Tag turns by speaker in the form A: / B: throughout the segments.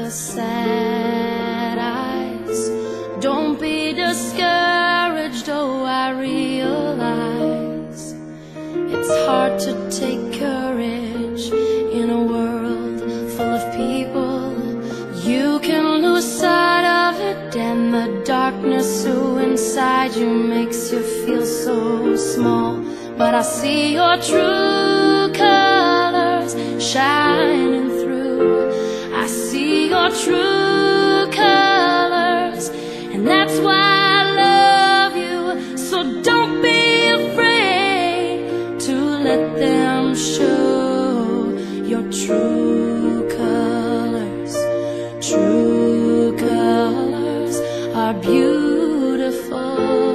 A: the sad eyes. Don't be discouraged, oh, I realize it's hard to take courage in a world full of people. You can lose sight of it, and the darkness inside you makes you feel so small. But I see your true colors shining through. I see your true colors, and that's why I love you. So don't be afraid to let them show your true colors. True colors are beautiful,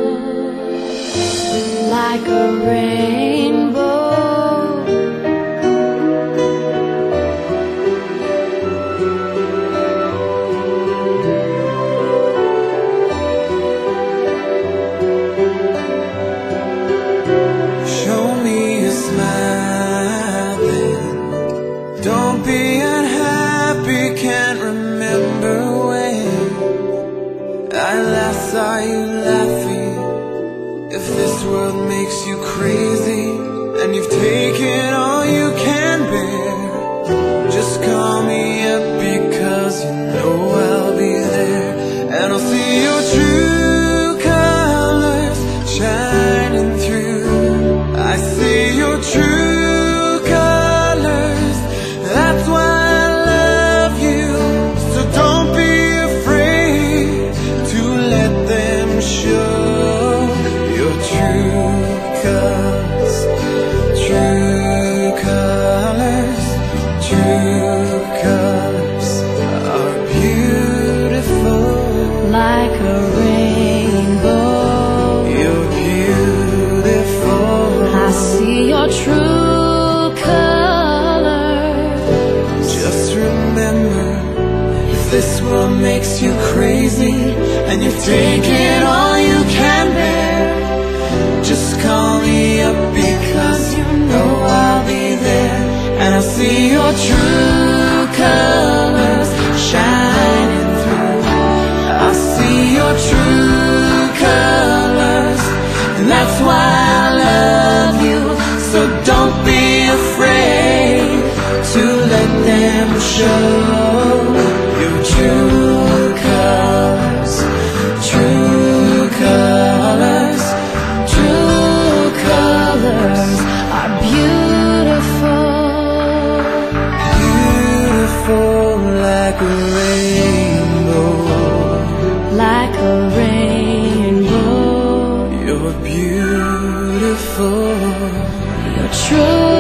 A: like a rainbow.
B: Show me a smile then. Don't be unhappy, can't remember when I last saw you laughing. If this world makes you crazy and you've taken all you can bear, just call me up because you know I'll be there. And I'll see your true colors shining through. I see your true colors, that's why I love you. So don't be afraid to let them show your true colors. True colors, true colors are beautiful,
A: Like a rainbow,
B: you're beautiful.
A: I see your true colors.
B: Just remember, if this world makes you crazy and you've taken all you can bear, just call me up because you know I'll be there. And I'll see your true colors shining through. I'll see your true colors, and that's why I love you. So don't be afraid to let them show your true colors. True colors, true colors are beautiful, Beautiful like a rainbow.
A: like a rainbow.
B: You're beautiful.
A: Your true